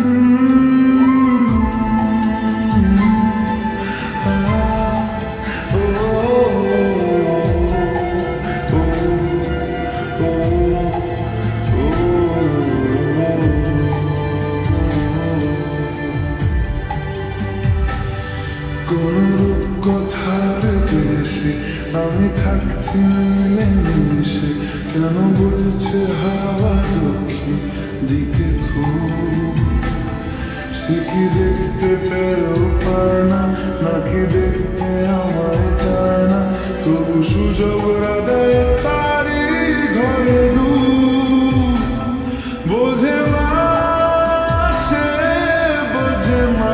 কোন রূপকথার দেশে আমি থাকছি মিলেমিশে, কেন বইছে হাওয়া দক্ষিণ দিকে খুব? সে কি দেখতে পেয়েও পায় না, নাকি দেখতে আমায় চায় না, তবু সুযোগ হৃদয়ে তারি ঘরে ডুব। বোঝে না সে, বোঝে না,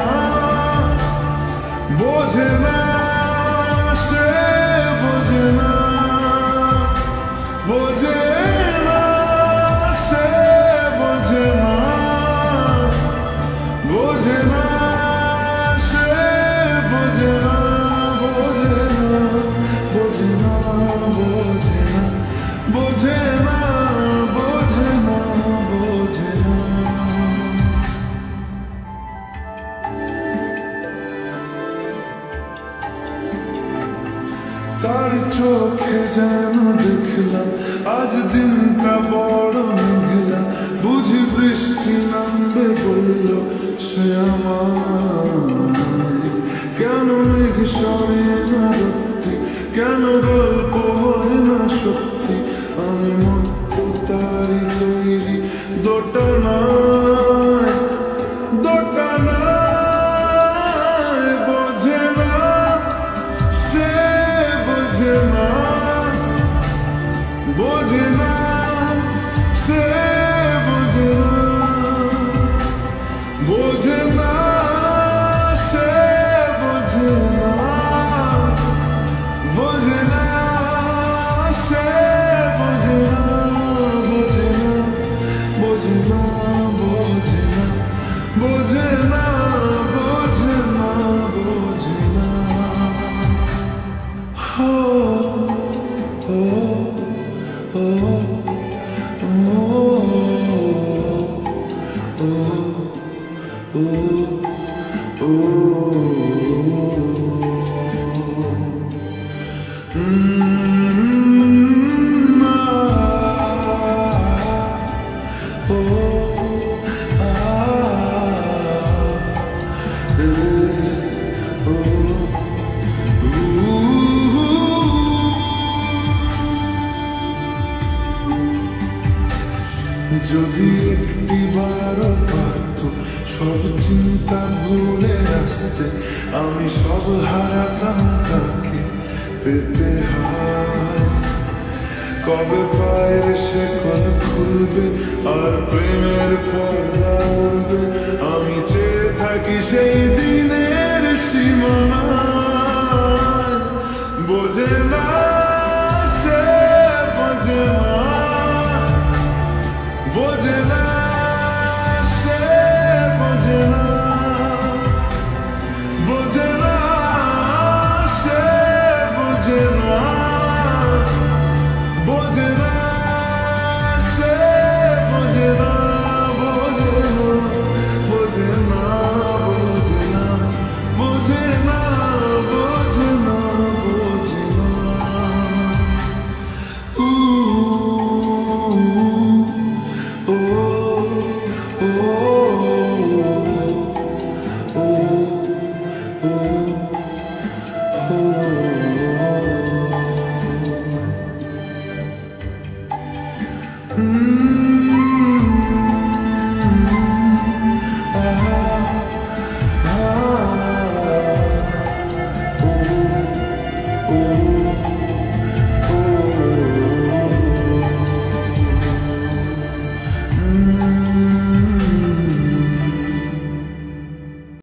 বোঝে না সে, বোঝে না, বোঝে না সে, বোঝে না, বোঝে না সে, বোঝে না, বোঝে না, বোঝে না, বোঝে না, বোঝে না, বোঝে না, বোঝে না। তার চোখে যেন দেখলাম আজ দিনটা বড় মেঘলা, বুঝি বৃষ্টি নামবে বলল সে আমায়। কেন মেঘ সরে না সত্যি, কেন গল্প হয় না সত্যি, আমি মত্ত তারি তৈরি দোটানায়, দোটানায়। বোঝে না সে, বোঝে না, বোঝে না সে, বোঝে না, বোঝে না সে, বোঝে না, বোঝে না সে, বোঝে না, বোঝে না, বোঝে না, বোঝে না, বোঝে না, বোঝে না, বোঝে না। যদি একটি বার পারত সব চিন্তা ভুলে আসতে, আমি সব হারাতাম তাকে পেতে হায়। কবে পায়ের শেকল খুলবে আর প্রেমের পর্দা উড়বে, আমি চেয়ে থাকি সেই